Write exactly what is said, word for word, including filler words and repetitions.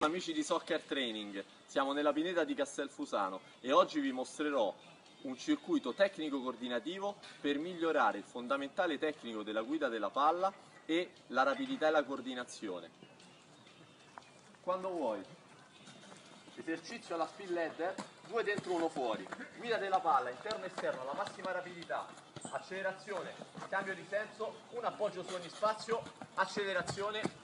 Amici di Soccer Training, siamo nella pineta di Castelfusano e oggi vi mostrerò un circuito tecnico coordinativo per migliorare il fondamentale tecnico della guida della palla e la rapidità e la coordinazione. Quando vuoi. Esercizio alla spin ladder, due dentro uno fuori, guida della palla interno e esterno alla massima rapidità, accelerazione, cambio di senso, un appoggio su ogni spazio, accelerazione